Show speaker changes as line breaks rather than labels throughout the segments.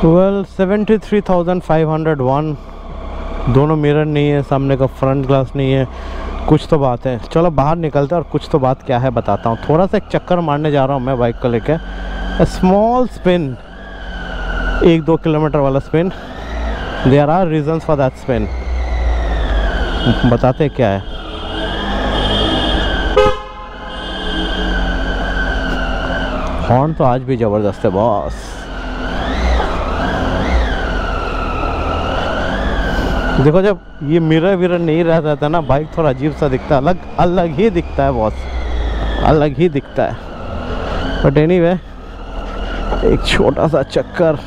Well 73,501, दोनों mirror नहीं है, सामने का फ्रंट ग्लास नहीं है, कुछ तो बात है। चलो बाहर निकलते हैं और कुछ तो बात क्या है बताता हूँ। थोड़ा सा एक चक्कर मारने जा रहा हूँ मैं बाइक को लेके, स्मॉल स्पिन, 1-2 किलोमीटर वाला spin. There are reasons for that spin, बताते क्या है। हॉर्न तो आज भी ज़बरदस्त है बॉस। देखो जब ये मिरर विरर नहीं रहता था ना, बाइक थोड़ा अजीब सा दिखता है, अलग ही दिखता है बॉस, अलग ही दिखता है। बट एनीवे, एक छोटा सा चक्कर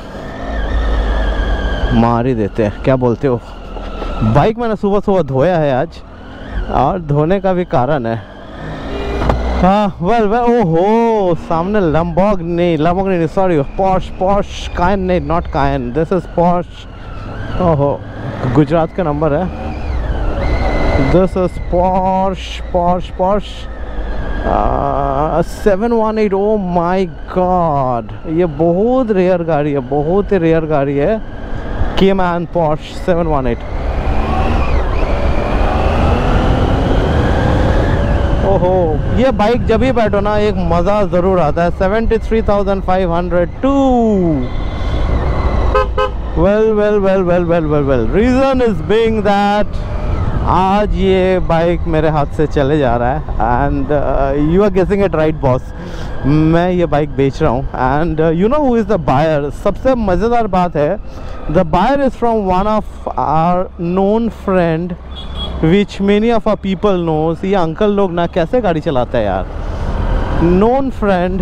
मार ही देते हैं, क्या बोलते हो। बाइक मैंने सुबह सुबह धोया है आज, और धोने का भी कारण है। हाँ वेल ओहो, सामने लैम्बोर्गिनी सॉरी, पोर्श कायन नहीं, नॉट कायन, दिस इज पोर्श। ओहो, गुजरात का नंबर है। This is Porsche 718। Oh my God, ये बहुत रेयर गाड़ी है, बहुत ही रेयर गाड़ी है। Cayman Porsche 718। ओहो, ये बाइक जब भी बैठो ना एक मज़ा ज़रूर आता है। 73,502। Well reason is being that आज ये बाइक मेरे हाथ से चले जा रहा है, and you are guessing it right boss, मैं ये बाइक बेच रहा हूँ। And you know who is the buyer. सबसे मज़ेदार बात है, the buyer is from one of our known friend which many of our people knows. ये अंकल लोग ना कैसे गाड़ी चलाते हैं यार, नोन फ्रेंड।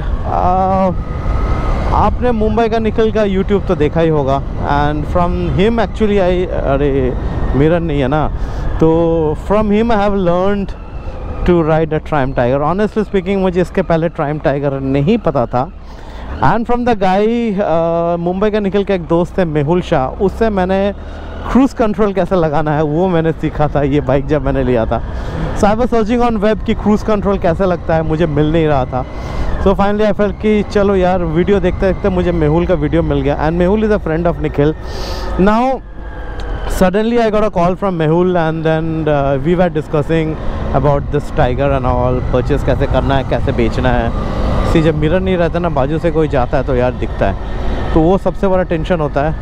आपने मुंबई का निकल का यूट्यूब तो देखा ही होगा, एंड फ्रॉम हिम एक्चुअली अरे मिरर नहीं है ना, तो from him I have learned to ride a Triumph Tiger. Honestly speaking मुझे इसके पहले ट्राइम टाइगर नहीं पता था, and from the guy Mumbai का निकल के एक दोस्त है मेहुल शाह, उससे मैंने क्रूज़ कंट्रोल कैसे लगाना है वो मैंने सीखा था ये बाइक जब मैंने लिया था। So I was searching on web कि क्रूज़ कंट्रोल कैसे लगता है, मुझे मिल नहीं रहा था। सो फाइनली आई फेल्ट कि चलो यार वीडियो देखते देखते मुझे मेहुल का वीडियो मिल गया, and Mehul is a friend of Nikhil. Now suddenly I got a call from Mehul, and then we were discussing about this tiger and all, purchase कैसे करना है, कैसे बेचना है। सी जब मिरर नहीं रहता ना, बाजू से कोई जाता है तो यार दिखता है, तो वो सबसे बड़ा टेंशन होता है।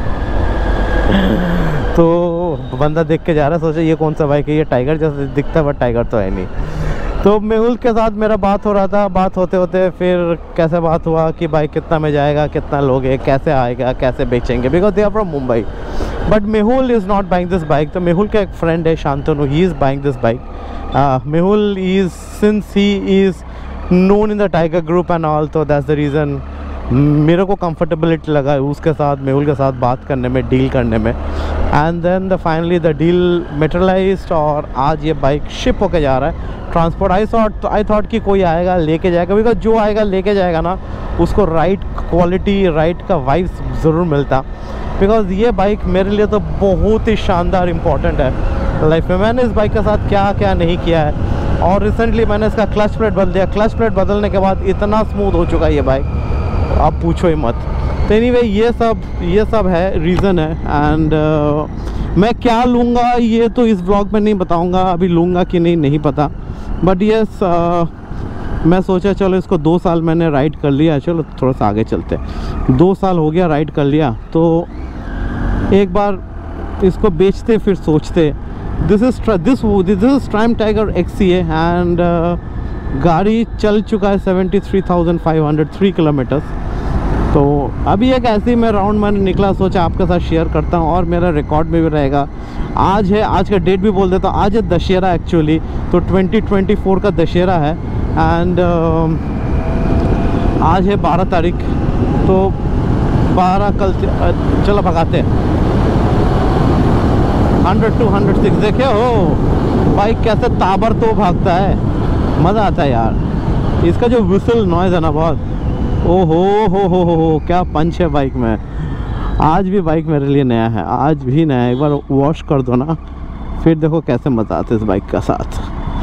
तो बंदा देख के जा रहा है, सोचा ये कौन सा बाइक है, ये टाइगर जैसे दिखता है बट टाइगर तो है नहीं। तो मेहुल के साथ मेरा बात हो रहा था, बात होते होते फिर कैसे बात हुआ कि बाइक कितना में जाएगा, कितना लोगे, कैसे आएगा, कैसे बेचेंगे, because they are from Mumbai. But Mehul is not buying this bike. तो मेहुल का एक फ्रेंड है Shantanu, he is buying this bike. Mehul is, since he is known in the Tiger group and all, तो दैट्स द रीज़न मेरे को कंफर्टेबिलिटी लगा उसके साथ, मेहुल के साथ बात करने में, डील करने में। And then finally the deal materialised, और आज ये बाइक शिप होके जा रहा है ट्रांसपोर्ट। आई थॉट कि कोई आएगा लेके जाएगा, बिकॉज जो आएगा लेके जाएगा ना उसको राइट क्वालिटी, राइट का वाइब्स ज़रूर मिलता, बिकॉज ये बाइक मेरे लिए तो बहुत ही शानदार इम्पॉर्टेंट है लाइफ में। मैंने इस बाइक के साथ क्या क्या नहीं किया है, और रिसेंटली मैंने इसका क्लच प्लेट बदल दिया। क्लच प्लेट बदलने के बाद इतना स्मूथ हो चुका है ये बाइक, आप पूछो ही मत। तो एनीवे ये सब है, रीज़न है। एंड मैं क्या लूँगा ये तो इस व्लॉग में नहीं बताऊँगा, अभी लूँगा कि नहीं पता। बट यस, मैं सोचा चलो इसको 2 साल मैंने राइड कर लिया, चलो थोड़ा सा आगे चलते। 2 साल हो गया राइड कर लिया, तो एक बार इसको बेचते फिर सोचते। This is Triumph Tiger XCA, and गाड़ी चल चुका है 73,503 किलोमीटर्स। तो अभी एक ऐसे ही मैं राउंड मैंने निकला, सोचा आपके साथ शेयर करता हूँ, और मेरा रिकॉर्ड में भी रहेगा। आज है, आज का डेट भी बोल देता हूँ, आज है दशहरा एक्चुअली, तो 2024 का दशहरा है। एंड आज है 12 तारीख, तो 12 कल चलो भगाते हैं। 100 to 106 देखे हो बाइक कैसे ताबड़तोड़ भागता है, मज़ा आता है यार। इसका जो विसल नॉइज़ है ना बहुत, ओहो क्या पंच है बाइक में। आज भी बाइक मेरे लिए नया है, आज भी नया है। एक बार वॉश कर दो ना, फिर देखो कैसे मज़ा आता है इस बाइक का साथ।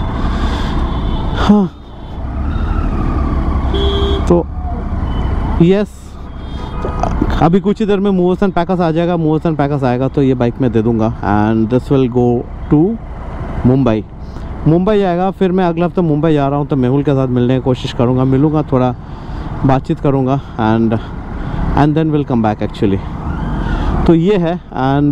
हाँ तो यस, अभी कुछ ही देर में मूवर्स एंड पैकर्स आ जाएगा, मूवर्स एंड पैकर्स आएगा तो ये बाइक मैं दे दूंगा and this will go to Mumbai. Mumbai जाएगा, फिर मैं अगले हफ्ते मुंबई जा रहा हूँ तो मेहुल के साथ मिलने की कोशिश करूँगा, मिलूँगा, थोड़ा बातचीत करूँगा and then will come back actually. तो ये है एंड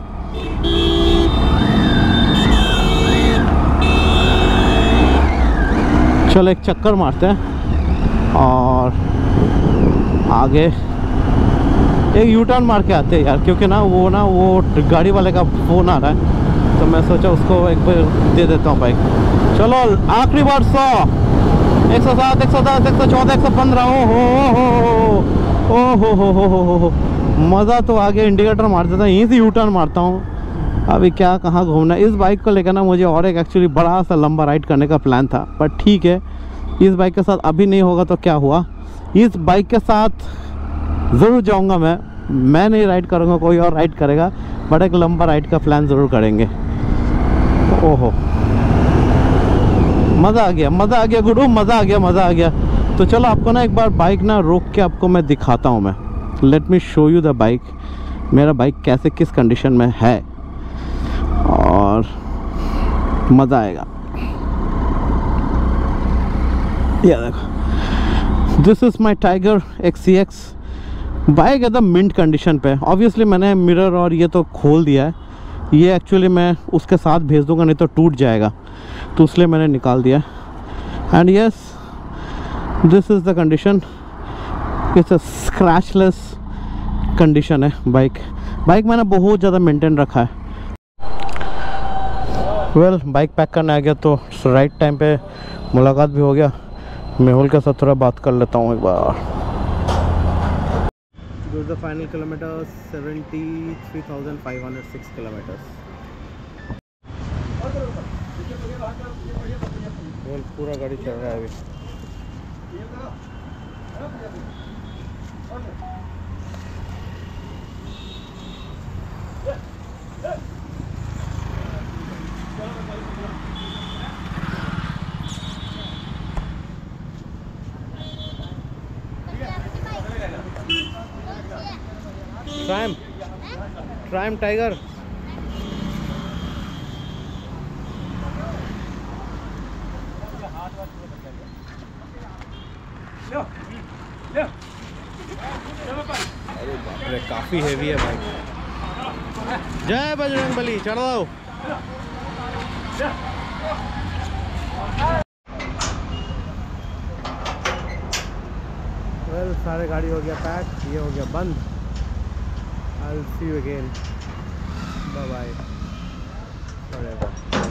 चलो एक चक्कर मारते हैं और आगे एक यू टर्न मार के आते हैं यार, क्योंकि वो गाड़ी वाले का फ़ोन आ रहा है तो मैं सोचा उसको एक बार दे देता हूँ बाइक। चलो आखिरी बार 100, 107, 110, 114, 115। ओ हो मज़ा तो आगे इंडिकेटर मार देता, यहीं से यू टर्न मारता हूँ। अभी क्या कहाँ घूमना। इस बाइक को लेकर ना मुझे और एक एक्चुअली बड़ा सा लंबा राइड करने का प्लान था, पर ठीक है इस बाइक के साथ अभी नहीं होगा तो क्या हुआ। इस बाइक के साथ ज़रूर जाऊंगा मैं नहीं राइड करूंगा, कोई और राइड करेगा, बट एक लंबा राइड का प्लान ज़रूर करेंगे। ओहो मज़ा आ गया गुरु, मज़ा आ गया। तो चलो आपको ना एक बार बाइक ना रोक के आपको मैं दिखाता हूँ। मैं let me show you the bike, मेरा बाइक कैसे किस कंडीशन में है और मज़ा आएगा। ये देखो, this is my Tiger XCX। Bike एकदम मिंट कंडीशन पे। ऑब्वियसली मैंने मिरर और ये तो खोल दिया है, ये एक्चुअली मैं उसके साथ भेज दूंगा नहीं तो टूट जाएगा, तो इसलिए मैंने निकाल दिया। And yes this is the condition, it's a scratchless condition है बाइक मैंने बहुत ज़्यादा मेंटेन रखा है। वेल बाइक पैक करने आ गया तो राइट टाइम पे मुलाकात भी हो गया। मेहुल के साथ थोड़ा बात कर लेता हूँ एक बार। Those are the final kilometers, 73,506 kilometers. पूरा गाड़ी चल रहा है अभी। Triumph Tiger। अरे बाप रे काफी हेवी है भाई। जय बजरंगबली, चढ़ दो। वेल सारे गाड़ी हो गया पैक, ये हो गया बंद। I'll see you again. Bye bye. Forever.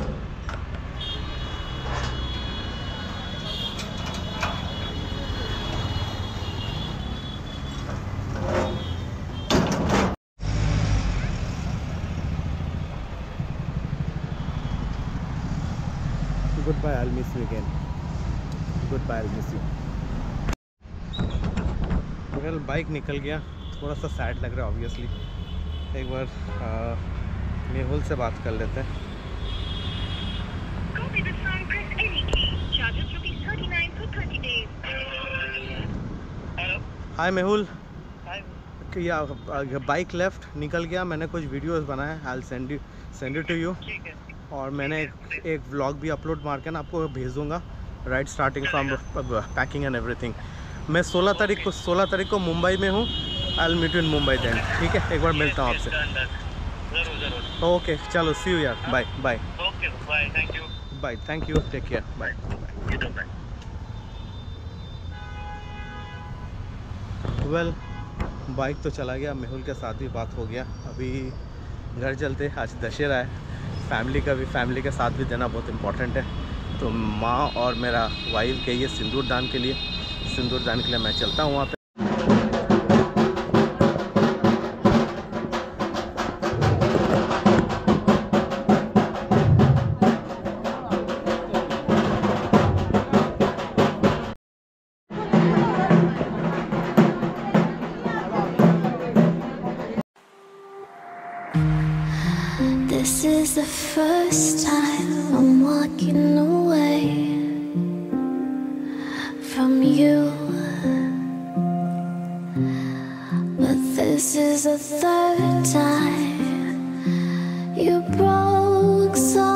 Goodbye. I'll miss you again. Goodbye. I'll miss you. well, bike निकल गया, थोड़ा सा सैड लग रहा है ऑब्वियसली। एक बार मेहुल से बात कर लेते हैं। हाय मेहुल, बाइक लेफ्ट निकल गया, मैंने कुछ वीडियोस बनाए, I will send it to you. और मैंने एक व्लॉग भी अपलोड मार के ना आपको भेज दूंगा, right starting from packing and everything. मैं 16 तारीख को मुंबई में हूँ। I will meet you in Mumbai then, ठीक है? एक बार मिलता हूँ आपसे। ओके चलो, सी यू यार, bye bye. Okay bye, thank you. Bye, thank you, take care, bye bye. Well bike तो चला गया, मेहुल के साथ भी बात हो गया। अभी घर चलते, आज दशहरा है, फैमिली के साथ भी देना बहुत इम्पोर्टेंट है। तो माँ और मेरा वाइफ के ये सिंदूर दान के लिए मैं चलता हूँ वहाँ पे।
This is the first time I'm walking away from you, but is the third time you broke so